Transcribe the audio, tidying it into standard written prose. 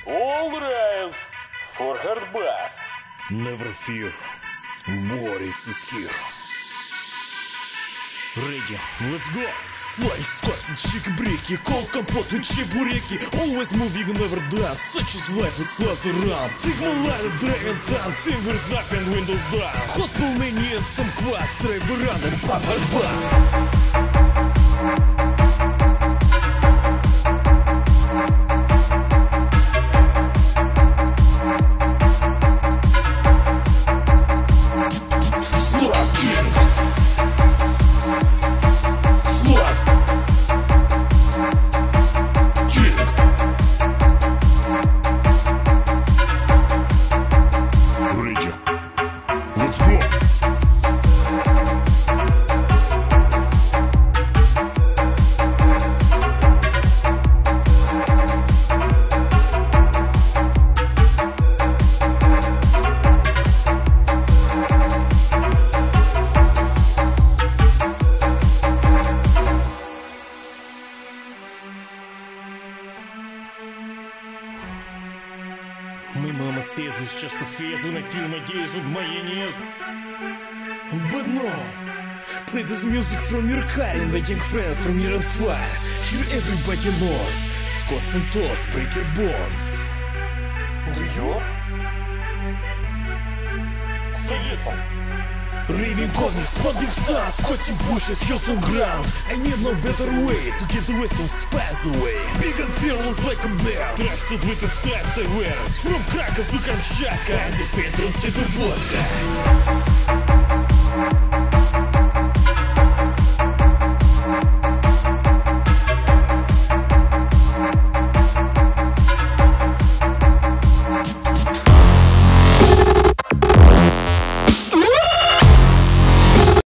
All rise for hard bath. Never fear, Boris is here. Ready, let's go! Slice, squats and chicken-breaky, cold компот and чебуреки. Always moving, never done, such is life, it's lost around. Take my ladder, dragon down, fingers up and windows down. Hot полными and some квас, drive around and pop hard bath. My mama says it's just a phase when I feel my days with mayonnaise. But no, play this music from Mercari, inviting friends from near and far. Here everybody knows Scots and Toss, Breaker Bones. Do you? So listen. Raving comics, pumping stars, Scotty bushes, hills on ground. I need no better way to get the western spice away. Big and fearless like a bear, tracksuit with the stripes I wear. From Krakow to Kamchatka, and the patrons to the vodka.